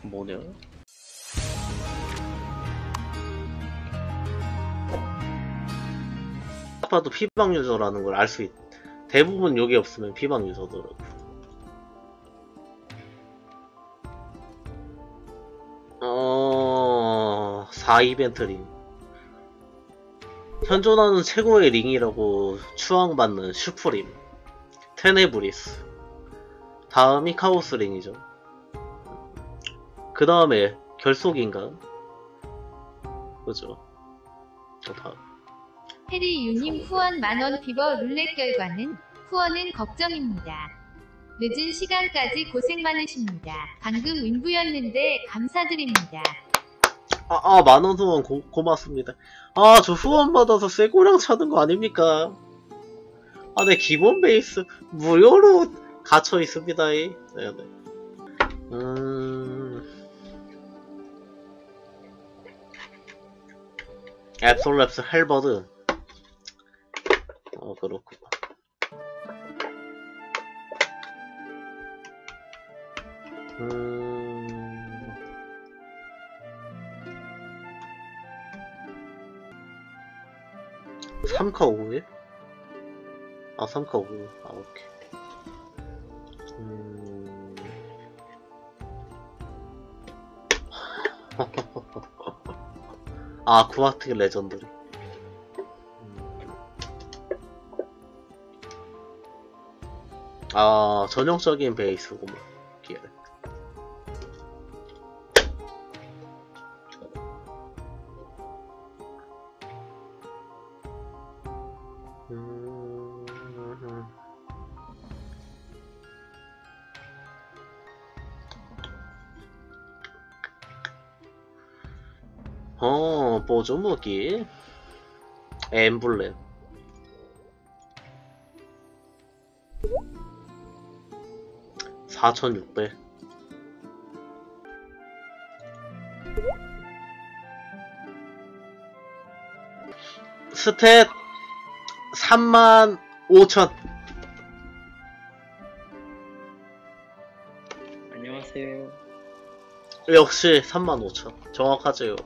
뭐냐? 딱 봐도 피방 유저라는 걸 알 수 있. 대부분 욕이 없으면 피방 유저더라고. 4이벤트 링. 현존하는 최고의 링이라고 추앙받는 슈프림, 테네브리스. 다음이 카오스 링이죠. 그 다음에 결속인가? 그죠? 다음. 해리유님 후원 만원 피버 룰렛 결과는 후원은 걱정입니다. 늦은 시간까지 고생 많으십니다. 방금 윈부였는데 감사드립니다. 만원 후원 고맙습니다. 저 후원 받아서 쇠고랑 차는 거 아닙니까? 네, 기본 베이스 무료로 갇혀 있습니다. 네네. 앱솔랩스 헬버드. 그렇구나. 삼카 5일? 3카 5일. 오케이. 구아틱 레전드리. 전형적인 베이스구만. 기회. 뭐죠, 무기? 엠블렘. (4,600) 스탯 35,000. 안녕하세요. 역시 35,000 정확하죠.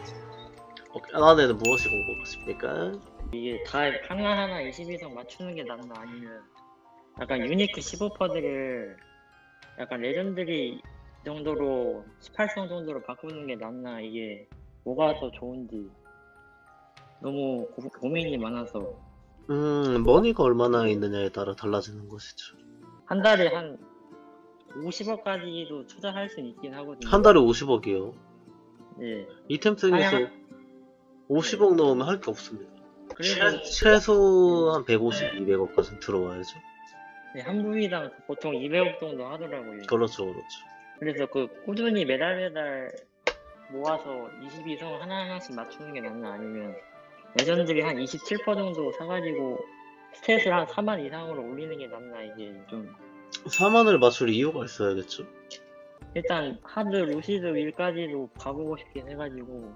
안에는 무엇이 궁금하십니까? 이게 다 하나하나 22성 맞추는 게 낫나, 아니면 약간 유니크 15퍼드를 약간 레전드리 정도로 18성 정도로 바꾸는 게 낫나, 이게 뭐가 더 좋은지 너무 고민이 많아서. 머니가 얼마나 있느냐에 따라 달라지는 것이죠. 한 달에 한 50억까지도 투자할 수 있긴 하거든요. 한 달에 50억이요? 네. 이템성에서 50억 넣으면 할 게 없습니다. 그래도 최소 한 150, 200억까지는 들어와야죠. 네, 한 부위당 보통 200억 정도 하더라고요. 그렇죠. 그래서 꾸준히 매달 모아서 22성 하나하나씩 맞추는 게 낫나, 아니면 레전드리 한 27% 정도 사가지고 스탯을 한 4만 이상으로 올리는 게 낫나, 이게 좀. 4만을 맞출 이유가 있어야겠죠. 일단 하드 루시드 윌까지도 가보고 싶긴 해가지고.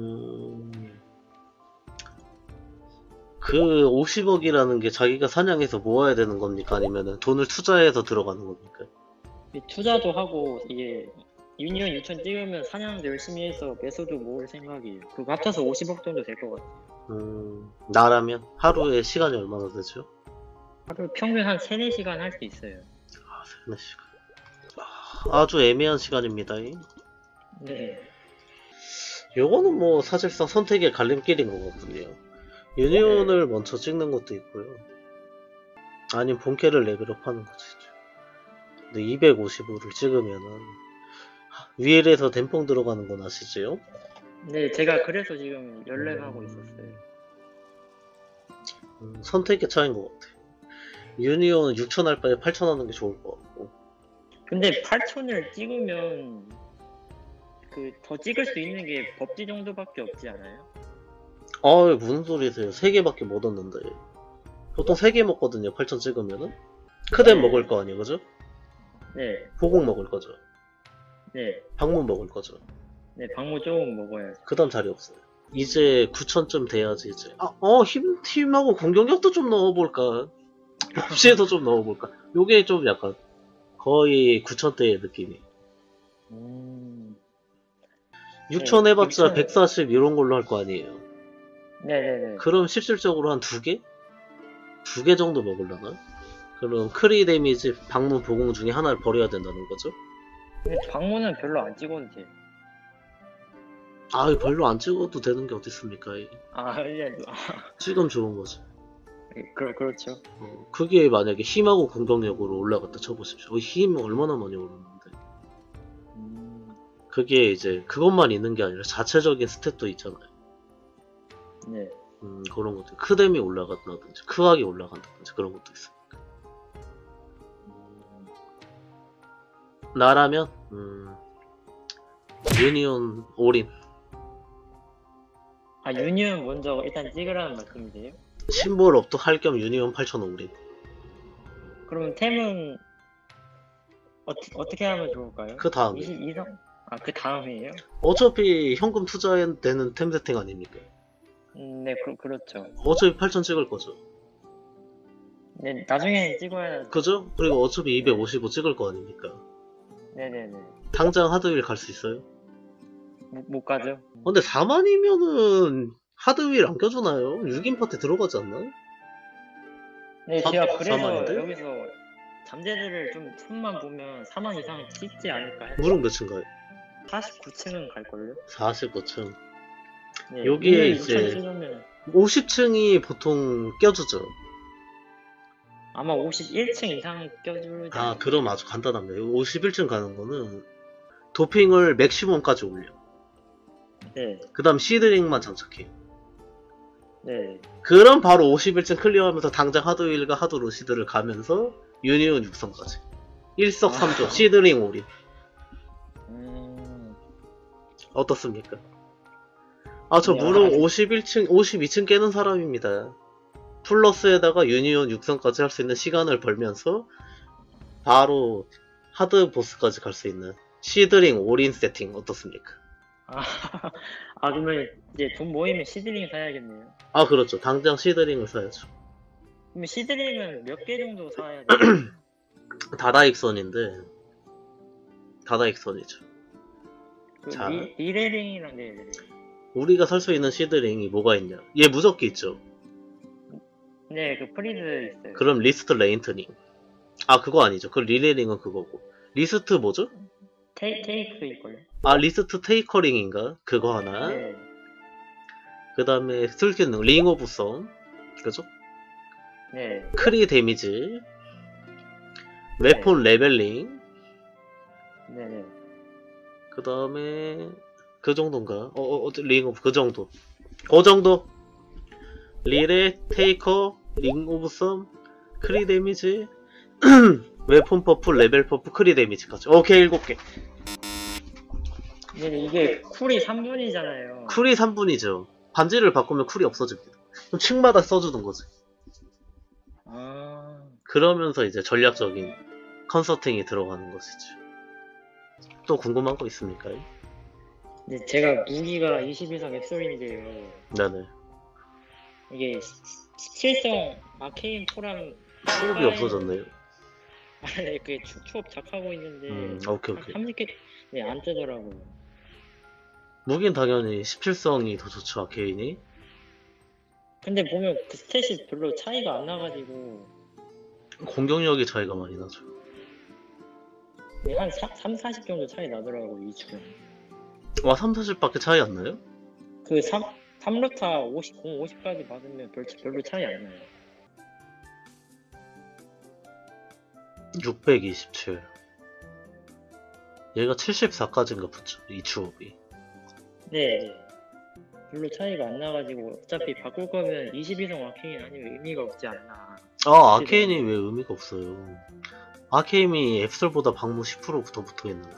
그 50억이라는 게 자기가 사냥해서 모아야 되는 겁니까? 아니면 돈을 투자해서 들어가는 겁니까? 투자도 하고, 이게 유니언 6천 찍으면 사냥도 열심히 해서 매수도 모을 생각이에요. 그거 합쳐서 50억 정도 될 것 같아요. 나라면 하루에 시간이 얼마나 되죠? 하루 평균 한 3, 4시간 할 수 있어요. 3, 4시간. 아주 애매한 시간입니다. 네. 요거는 뭐 사실상 선택의 갈림길인 거거든요. 유니온을 먼저 찍는 것도 있고요. 아니면 본캐를 레벨업 하는 것이죠. 근데 255를 찍으면은 위엘에서 댐뽕 들어가는 건 아시죠? 네, 제가 그래서 지금 연락하고 있었어요. 선택의 차이인 것 같아요. 유니온은 6,000 할 바에 8,000 하는 게 좋을 것 같고. 근데 8,000을 찍으면 더 찍을 수 있는 게 법지 정도밖에 없지 않아요? 무슨 소리세요? 3개밖에 못 얻는데. 보통 3개 먹거든요. 8,000 찍으면은. 크뎀 먹을 거 아니에요, 그죠? 네. 보공 먹을 거죠. 네. 방문 먹을 거죠. 네, 방무 조금 먹어야죠. 그 다음 자리 없어요. 이제 9,000쯤 돼야지 이제. 힘하고 공격력도 좀 넣어볼까. 봅시에도 좀 넣어볼까. 요게 좀 약간 거의 9,000대의 느낌이. 6천 해봤자 6,000. 140 이런 걸로 할 거 아니에요. 네네네. 그럼 실질적으로 한 2개? 2개 정도 먹으려나? 그럼 크리 데미지 방문 보공 중에 하나를 버려야 된다는 거죠? 근데 방문은 별로 안 찍어도 돼. 아, 별로 안 찍어도 되는 게 어디 있습니까? 아, 예. 지금 좋은 거지. 그렇죠. 그게 만약에 힘하고 공격력으로 올라갔다 쳐보십시오. 힘 얼마나 많이 오르는데. 그게 이제 그것만 있는 게 아니라 자체적인 스탯도 있잖아요. 네. 그런 것들. 크뎀이 올라간다든지, 크각이 올라간다든지 그런 것도 있으니까. 나라면, 유니온 올인. 아, 유니온 먼저 일단 찍으라는 말씀이세요? 심볼 업도 할 겸 유니온 8000 올인. 그러면 템은 어떻게 하면 좋을까요? 그 다음에. 22성? 아, 그 다음이에요? 어차피 현금 투자되는 템 세팅 아닙니까? 네, 그렇죠. 어차피 8000 찍을 거죠. 네, 나중에 찍어야. 그죠? 그리고 어차피 255 찍을 거 아닙니까? 네네네. 당장 하드윌 갈 수 있어요? 못 가죠? 근데 4만이면은 하드윌 안 껴주나요? 6인 파트 들어가지 않나요? 네, 사- 제가 그래서 4만인데? 여기서 잠재들을 좀 손만 보면 4만 이상 찍지 않을까 해서 무릎 몇층가요? 49층은 갈걸요? 49층. 네, 여기에 이미 이제 6천 찍으면 50층이 보통 껴주죠. 아마 51층 이상 껴주지 아, 않을까? 그럼 아주 간단합니다. 51층 가는 거는 도핑을 맥시멈까지 올려. 네, 그 다음 시드링만 장착해. 네. 그럼 바로 51층 클리어하면서 당장 하드윌과 하드로시드를 가면서 유니온 6성까지. 일석삼조 시드링 올인. 어떻습니까? 아, 저 야, 무려 아직- 51층, 52층 깨는 사람입니다. 플러스에다가 유니온 6성까지 할 수 있는 시간을 벌면서 바로 하드 보스까지 갈 수 있는 시드링 올인 세팅 어떻습니까? 아, 그러면 이제 돈 모이면 시드링 사야겠네요. 아, 그렇죠. 당장 시드링을 사야죠. 그럼 시드링은 몇 개 정도 사야 돼요? 다다익선인데 다다익선이죠. 그 자. 리레링이랑 네. 우리가 살 수 있는 시드링이 뭐가 있냐? 얘 무적기 있죠. 네, 그 프리드 있어요. 그럼 리스트 레인트닝. 아, 그거 아니죠. 그 리레링은 그거고. 리스트 뭐죠? 테이크 있걸요? 아, 리스트 테이커링인가? 그거 하나. 네. 그 다음에 스킬 기능 링 오브 썸. 그죠? 네. 크리 데미지. 웨폰 레벨링. 네네. 그 다음에 그 정도인가? 링 오브 그 정도. 그 정도. 리레, 테이커, 링 오브 썸, 크리 데미지, 웨폰 퍼프, 레벨 퍼프, 크리 데미지까지. 오케이, 7개. 근데 이게 쿨이 3분이잖아요. 쿨이 3분이죠. 반지를 바꾸면 쿨이 없어집니다. 그럼 층마다 써주는 거지. 아, 그러면서 이제 전략적인 컨설팅이 들어가는 것이죠. 또 궁금한 거 있습니까? 근데 제가 무기가 22성 앱솔인데요. 네네. 이게 17성 아케인 포랑 수업이 없어졌네요. 네, 그게 추업 작하고 있는데 오케이. 30개 네, 안 뜨더라고요. 무긴 당연히 17성이 더 좋죠, 아케인이. 근데 보면 그 스탯이 별로 차이가 안 나가지고 공격력이 차이가 많이 나죠. 네, 한 3, 40 정도 차이 나더라고요, 이 주는. 와, 3, 40밖에 차이 안 나요? 그 3루타 50, 50까지 받으면 별로 차이 안 나요. 627. 얘가 74까지인가 붙죠, 이 추업이. 네. 별로 차이가 안 나가지고 어차피 바꿀 거면 22성 아케인 아니면 의미가 없지 않나. 아, 아케인이 왜 의미가 없어요? 아케인이 앱솔보다 방무 10%부터 붙어 있는데.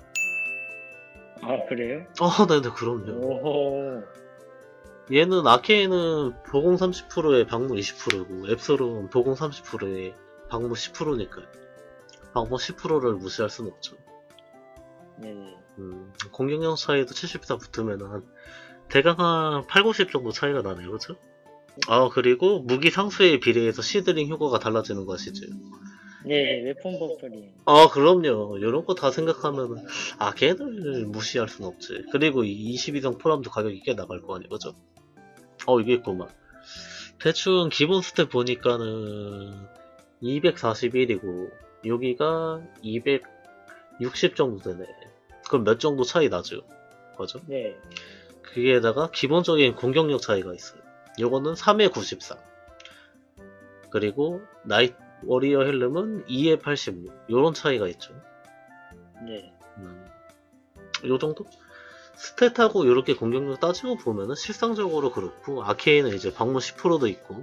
아, 그래요? 아, 네네, 그럼요. 오호. 얘는 아케인은 보공 30%에 방무 20%고 앱솔은 보공 30%에 방무 10%니까요. 방무 10%를 무시할 수는 없죠. 네. 공격력 차이도 74 붙으면 한 대강 한 8, 90 정도 차이가 나네요, 그죠? 아, 그리고 무기 상수에 비례해서 시드링 효과가 달라지는 거 아시죠? 네, 웨폰 버프리. 아, 그럼요. 이런 거 다 생각하면은, 아, 걔들 무시할 순 없지. 그리고 이 22성 포람도 가격이 꽤 나갈 거 아니에요, 그죠? 이게 있구만. 대충 기본 스텝 보니까는 241이고, 여기가 260 정도 되네. 그럼 몇 정도 차이 나죠? 그죠? 네, 그게다가 기본적인 공격력 차이가 있어요. 요거는 3에 94. 그리고 나이트 워리어 헬름은 2에 86. 요런 차이가 있죠. 네. 요 정도? 스탯하고 이렇게 공격력 따지고 보면은 실상적으로 그렇고, 아케인은 이제 방문 10%도 있고,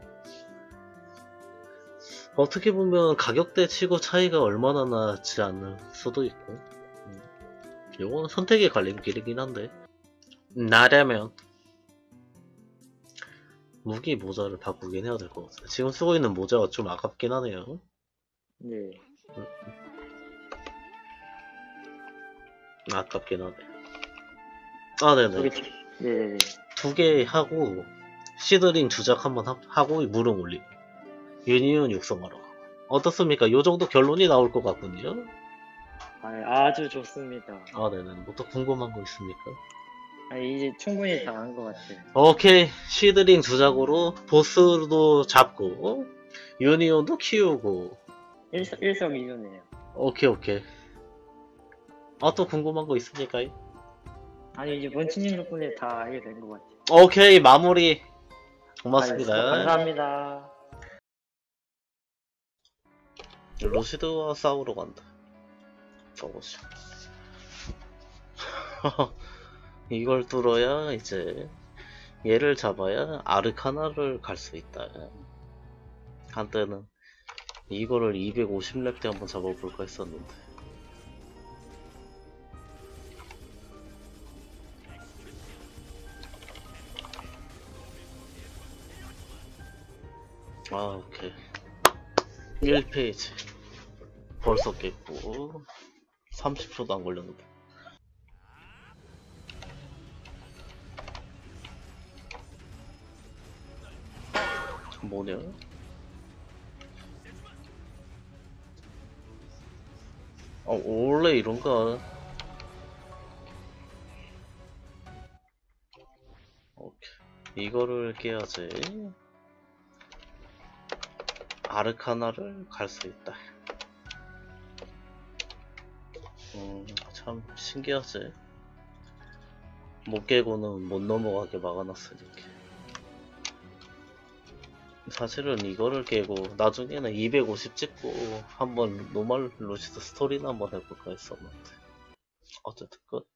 어떻게 보면 가격대 치고 차이가 얼마나 나지 않을 수도 있고, 요건 선택의 갈림길이긴 한데, 나라면 무기 모자를 바꾸긴 해야 될 것 같아요. 지금 쓰고 있는 모자가 좀 아깝긴 하네요. 네. 아깝긴 하네. 아, 네네. 네. 두 개 하고, 시드링 주작 한번 하고, 무릉 올리고, 유니온 육성하러 가고. 어떻습니까? 요 정도 결론이 나올 것 같군요. 아주 좋습니다. 아, 네네. 뭐 또 궁금한 거 있습니까? 이제 충분히 다 한 것 같아요. 오케이. 시드링 주작으로 보스도 잡고, 유니온도 키우고. 일석이조네요. 오케이. 아, 또 궁금한 거 있습니까? 이제 먼치님 덕분에 다 알게 된 것 같아요. 오케이. 마무리. 고맙습니다. 감사합니다. 루시드와 싸우러 간다. 저거지. 이걸 뚫어야 이제 얘를 잡아야 아르카나를 갈 수 있다. 한때는 이거를 250렙 때 한번 잡아볼까 했었는데. 아, 오케이. 1페이지. 벌써 깼고, 30초도 안 걸렸는데. 뭐냐? 원래 이런가? 오케이. 이거를 깨야지. 아르카나를 갈 수 있다. 참 신기하지. 못 깨고는 못 넘어가게 막아놨으니까. 사실은 이거를 깨고 나중에는 250 찍고 한번 노멀 루시드 스토리나 한번 해볼까 했었는데 어쨌든 끝.